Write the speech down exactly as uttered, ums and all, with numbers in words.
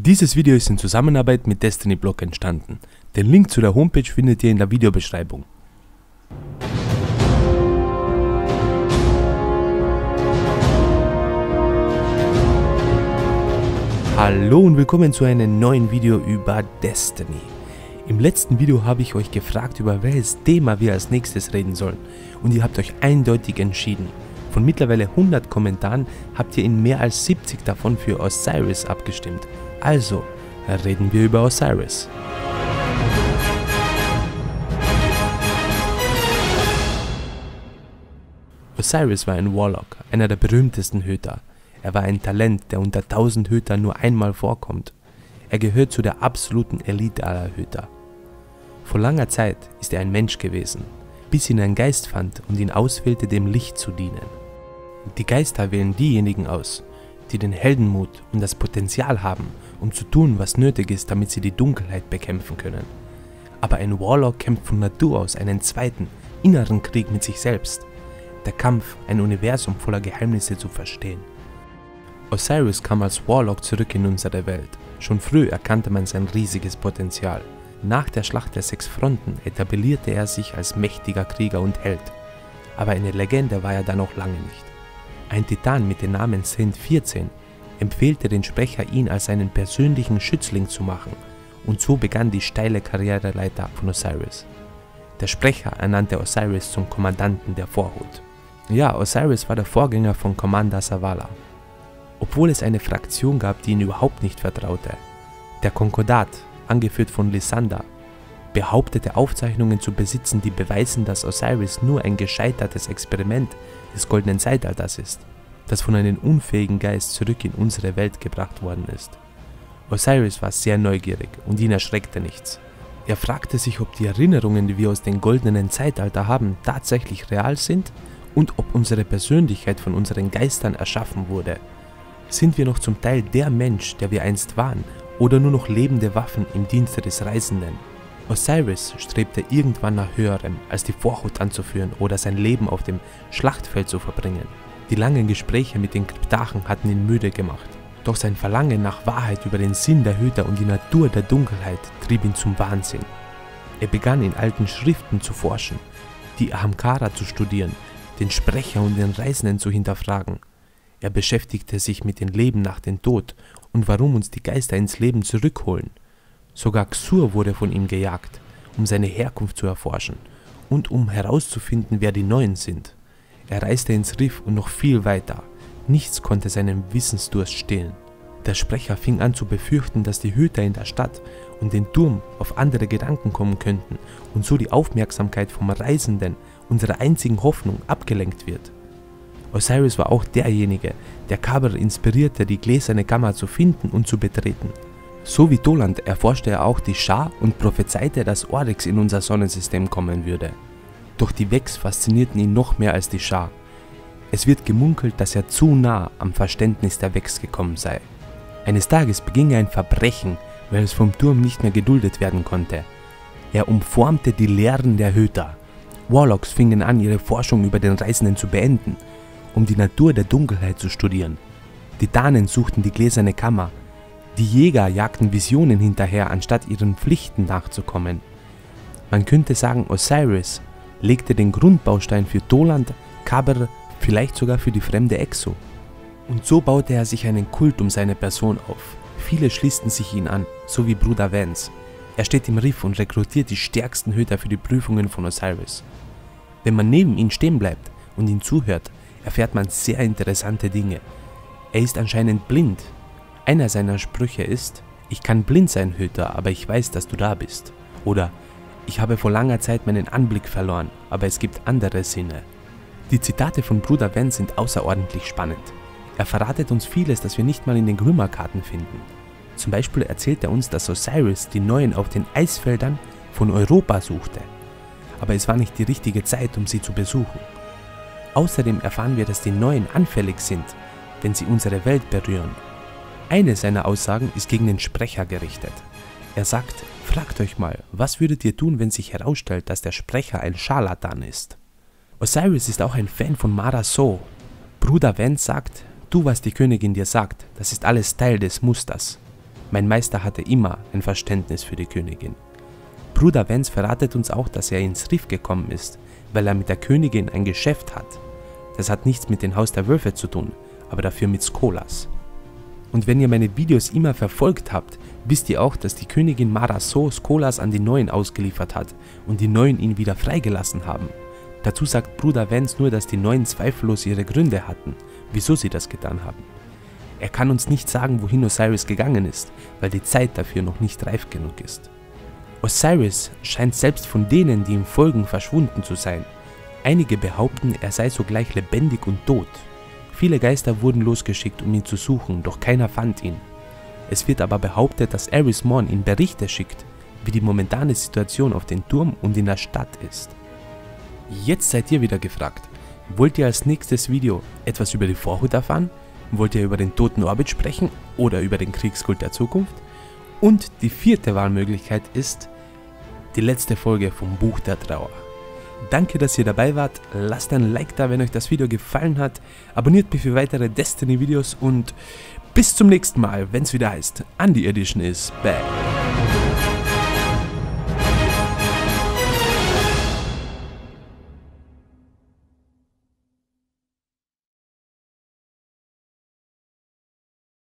Dieses Video ist in Zusammenarbeit mit Destiny Block entstanden. Den Link zu der Homepage findet ihr in der Videobeschreibung. Hallo und willkommen zu einem neuen Video über Destiny. Im letzten Video habe ich euch gefragt, über welches Thema wir als nächstes reden sollen, und ihr habt euch eindeutig entschieden. Von mittlerweile hundert Kommentaren habt ihr in mehr als siebzig davon für Osiris abgestimmt. Also reden wir über Osiris. Osiris war ein Warlock, einer der berühmtesten Hüter. Er war ein Talent, der unter tausend Hütern nur einmal vorkommt. Er gehört zu der absoluten Elite aller Hüter. Vor langer Zeit ist er ein Mensch gewesen, bis ihn ein Geist fand und ihn auswählte, dem Licht zu dienen. Die Geister wählen diejenigen aus, die den Heldenmut und das Potenzial haben, um zu tun, was nötig ist, damit sie die Dunkelheit bekämpfen können. Aber ein Warlock kämpft von Natur aus einen zweiten, inneren Krieg mit sich selbst. Der Kampf, ein Universum voller Geheimnisse zu verstehen. Osiris kam als Warlock zurück in unsere Welt. Schon früh erkannte man sein riesiges Potenzial. Nach der Schlacht der sechs Fronten etablierte er sich als mächtiger Krieger und Held. Aber eine Legende war er dann noch lange nicht. Ein Titan mit dem Namen Saint vierzehn empfehlte den Sprecher, ihn als seinen persönlichen Schützling zu machen, und so begann die steile Karriereleiter von Osiris. Der Sprecher ernannte Osiris zum Kommandanten der Vorhut. Ja, Osiris war der Vorgänger von Commander Zavala. Obwohl es eine Fraktion gab, die ihn überhaupt nicht vertraute. Der Konkordat, angeführt von Lysander, behauptete Aufzeichnungen zu besitzen, die beweisen, dass Osiris nur ein gescheitertes Experiment des goldenen Zeitalters ist, das von einem unfähigen Geist zurück in unsere Welt gebracht worden ist. Osiris war sehr neugierig und ihn erschreckte nichts. Er fragte sich, ob die Erinnerungen, die wir aus dem goldenen Zeitalter haben, tatsächlich real sind und ob unsere Persönlichkeit von unseren Geistern erschaffen wurde. Sind wir noch zum Teil der Mensch, der wir einst waren, oder nur noch lebende Waffen im Dienste des Reisenden? Osiris strebte irgendwann nach Höherem, als die Vorhut anzuführen oder sein Leben auf dem Schlachtfeld zu verbringen. Die langen Gespräche mit den Kryptarchen hatten ihn müde gemacht. Doch sein Verlangen nach Wahrheit über den Sinn der Hüter und die Natur der Dunkelheit trieb ihn zum Wahnsinn. Er begann in alten Schriften zu forschen, die Ahamkara zu studieren, den Sprecher und den Reisenden zu hinterfragen. Er beschäftigte sich mit dem Leben nach dem Tod und warum uns die Geister ins Leben zurückholen. Sogar Xur wurde von ihm gejagt, um seine Herkunft zu erforschen und um herauszufinden, wer die Neuen sind. Er reiste ins Riff und noch viel weiter. Nichts konnte seinen Wissensdurst stillen. Der Sprecher fing an zu befürchten, dass die Hüter in der Stadt und den Turm auf andere Gedanken kommen könnten und so die Aufmerksamkeit vom Reisenden, unserer einzigen Hoffnung, abgelenkt wird. Osiris war auch derjenige, der Kabr inspirierte, die gläserne Kammer zu finden und zu betreten. So wie Toland erforschte er auch die Schar und prophezeite, dass Oryx in unser Sonnensystem kommen würde. Doch die Vex faszinierten ihn noch mehr als die Schar. Es wird gemunkelt, dass er zu nah am Verständnis der Vex gekommen sei. Eines Tages beging er ein Verbrechen, welches vom Turm nicht mehr geduldet werden konnte. Er umformte die Lehren der Hüter. Warlocks fingen an, ihre Forschung über den Reisenden zu beenden, um die Natur der Dunkelheit zu studieren. Titanen suchten die gläserne Kammer. Die Jäger jagten Visionen hinterher, anstatt ihren Pflichten nachzukommen. Man könnte sagen, Osiris legte den Grundbaustein für Toland, Kabr, vielleicht sogar für die fremde Exo. Und so baute er sich einen Kult um seine Person auf. Viele schließten sich ihn an, so wie Bruder Vance. Er steht im Riff und rekrutiert die stärksten Hüter für die Prüfungen von Osiris. Wenn man neben ihm stehen bleibt und ihn zuhört, erfährt man sehr interessante Dinge. Er ist anscheinend blind. Einer seiner Sprüche ist: Ich kann blind sein, Hüter, aber ich weiß, dass du da bist. Oder: Ich habe vor langer Zeit meinen Anblick verloren, aber es gibt andere Sinne. Die Zitate von Bruder Vance sind außerordentlich spannend. Er verratet uns vieles, das wir nicht mal in den Grümmerkarten finden. Zum Beispiel erzählt er uns, dass Osiris die Neuen auf den Eisfeldern von Europa suchte. Aber es war nicht die richtige Zeit, um sie zu besuchen. Außerdem erfahren wir, dass die Neuen anfällig sind, wenn sie unsere Welt berühren. Eine seiner Aussagen ist gegen den Sprecher gerichtet. Er sagt: Fragt euch mal, was würdet ihr tun, wenn sich herausstellt, dass der Sprecher ein Scharlatan ist? Osiris ist auch ein Fan von Mara So. Bruder Vance sagt: Tu, was die Königin dir sagt, das ist alles Teil des Musters. Mein Meister hatte immer ein Verständnis für die Königin. Bruder Vance verratet uns auch, dass er ins Riff gekommen ist, weil er mit der Königin ein Geschäft hat. Das hat nichts mit dem Haus der Wölfe zu tun, aber dafür mit Skolas. Und wenn ihr meine Videos immer verfolgt habt, wisst ihr auch, dass die Königin Mara So Skolas an die Neuen ausgeliefert hat und die Neuen ihn wieder freigelassen haben. Dazu sagt Bruder Vance nur, dass die Neuen zweifellos ihre Gründe hatten, wieso sie das getan haben. Er kann uns nicht sagen, wohin Osiris gegangen ist, weil die Zeit dafür noch nicht reif genug ist. Osiris scheint selbst von denen, die ihm folgen, verschwunden zu sein. Einige behaupten, er sei sogleich lebendig und tot. Viele Geister wurden losgeschickt, um ihn zu suchen, doch keiner fand ihn. Es wird aber behauptet, dass Eris Morn ihm Berichte schickt, wie die momentane Situation auf dem Turm und in der Stadt ist. Jetzt seid ihr wieder gefragt. Wollt ihr als nächstes Video etwas über die Vorhut erfahren? Wollt ihr über den toten Orbit sprechen oder über den Kriegskult der Zukunft? Und die vierte Wahlmöglichkeit ist die letzte Folge vom Buch der Trauer. Danke, dass ihr dabei wart, lasst ein Like da, wenn euch das Video gefallen hat, abonniert mich für weitere Destiny-Videos und bis zum nächsten Mal, wenn es wieder heißt, Undy Edition is back.